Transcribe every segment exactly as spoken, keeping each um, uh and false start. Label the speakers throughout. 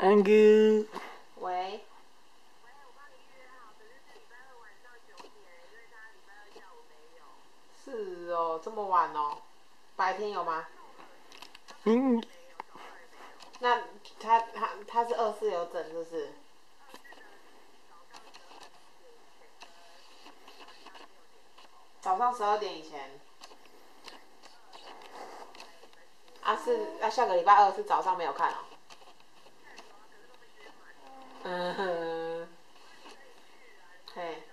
Speaker 1: 安哥。
Speaker 2: 喂。是哦，这么晚哦，白天有吗？
Speaker 1: 嗯。
Speaker 2: 那他他他是二四有整是不是？早上十二点以前。啊是，那、啊、下个礼拜二是早上没有看哦。嗯哼。嘿。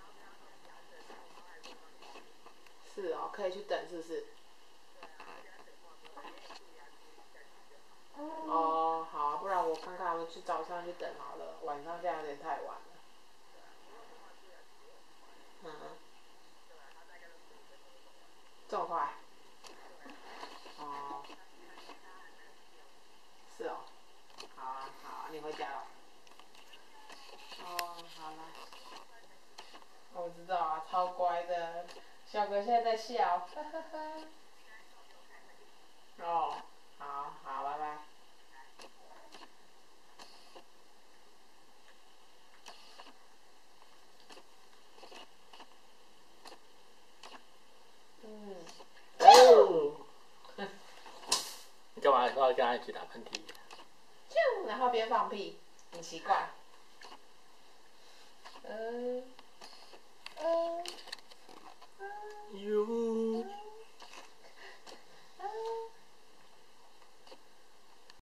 Speaker 2: 是哦，可以去等是不是？哦，好啊，不然我看看他们去早上去等好了，晚上这样有点太晚了。嗯。这么快？哦。是哦。好啊，好啊，你回家了。哦，好啦。我知道啊，超乖的。小哥现在在笑，哈哈哈。哦，好好，拜拜。嗯。哦。
Speaker 1: 你干嘛要跟他一起打喷嚏？
Speaker 2: 啾，然后边放屁，很奇怪。嗯。嗯。
Speaker 1: 哟。